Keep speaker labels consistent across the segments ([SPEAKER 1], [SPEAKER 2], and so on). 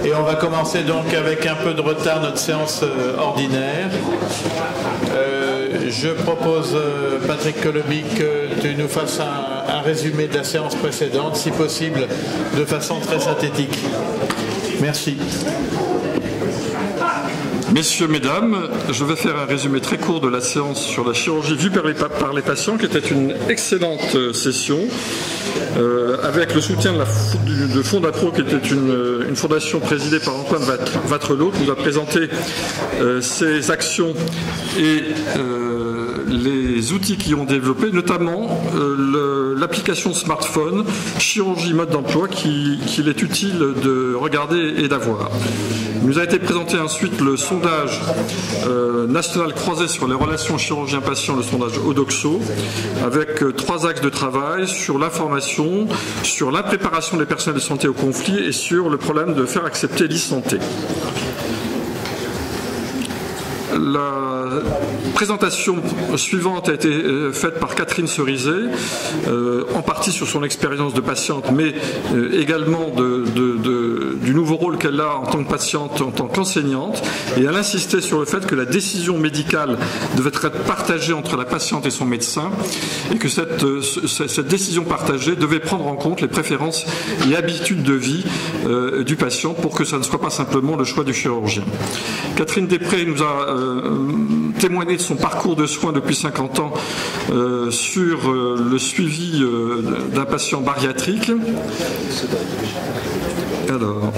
[SPEAKER 1] Et on va commencer donc avec un peu de retard notre séance ordinaire. Je propose, Patrick Coloby, que tu nous fasses un résumé de la séance précédente, si possible de façon très synthétique. Merci.
[SPEAKER 2] Messieurs, mesdames, je vais faire un résumé très court de la séance sur la chirurgie vue par les patients, qui était une excellente session, avec le soutien de Fondapro, qui était une fondation présidée par Antoine Vattrelot, qui nous a présenté ses actions et les outils qu'ils ont développés, notamment l'application smartphone chirurgie mode d'emploi qu'il est utile de regarder et d'avoir. Il nous a été présenté ensuite le sondage national croisé sur les relations chirurgien-patient, le sondage Odoxo, avec 3 axes de travail sur l'information, sur l'impréparation des personnels de santé au conflit et sur le problème de faire accepter l'e-santé. La présentation suivante a été faite par Catherine Cerizet, en partie sur son expérience de patiente, mais également du nouveau rôle qu'elle a en tant que patiente, en tant qu'enseignante. Et elle insistait sur le fait que la décision médicale devait être partagée entre la patiente et son médecin, et que cette décision partagée devait prendre en compte les préférences et habitudes de vie du patient pour que ça ne soit pas simplement le choix du chirurgien. Catherine Després nous a témoigné de son parcours de soins depuis 50 ans sur le suivi d'un patient bariatrique. Alors,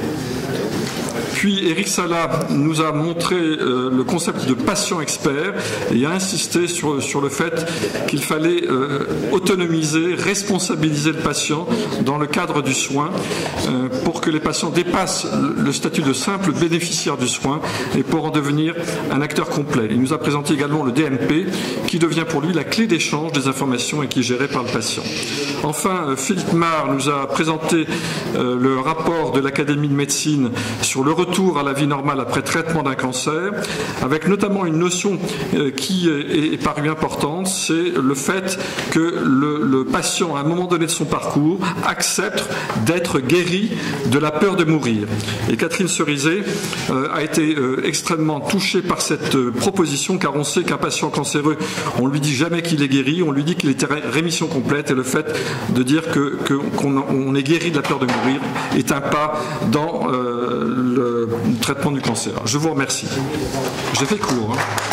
[SPEAKER 2] puis Eric Sala nous a montré le concept de patient expert et a insisté sur le fait qu'il fallait autonomiser, responsabiliser le patient dans le cadre du soin pour que les patients dépassent le statut de simple bénéficiaire du soin et pour en devenir un acteur complet. Il nous a présenté également le DMP qui devient pour lui la clé d'échange des informations et qui est gérée par le patient. Enfin, Philippe Mar nous a présenté le rapport de l'Académie de médecine sur le retour à la vie normale après traitement d'un cancer, avec notamment une notion qui est parue importante, c'est le fait que le patient, à un moment donné de son parcours, accepte d'être guéri de la peur de mourir. Et Catherine Cerizet a été extrêmement touchée par cette proposition, car on sait qu'un patient cancéreux, on lui dit jamais qu'il est guéri, on lui dit qu'il est en rémission complète, et le fait de dire qu'on est guéri de la peur de mourir est un pas dans le traitement du cancer. Je vous remercie. J'ai fait court.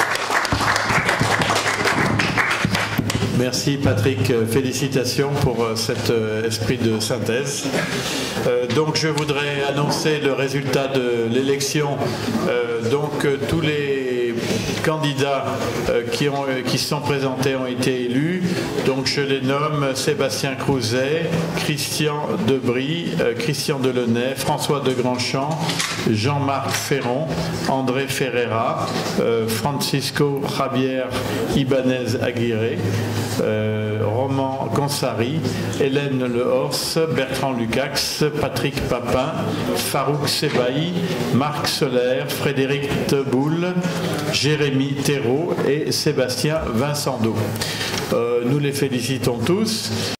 [SPEAKER 1] Merci Patrick, félicitations pour cet esprit de synthèse. Donc je voudrais annoncer le résultat de l'élection. Tous les candidats qui sont présentés ont été élus. Donc je les nomme: Sébastien Crouzet, Christian Debris, Christian Delaunay, François de Grandchamp, Jean-Marc Ferron, André Ferreira, Francisco Javier Ibanez Aguirre, Roman Consari, Hélène Lehors, Bertrand Lucax, Patrick Papin, Farouk Sebaï, Marc Soler, Frédéric Teboul, Jérémy Thérault et Sébastien Vincendo. Nous les félicitons tous.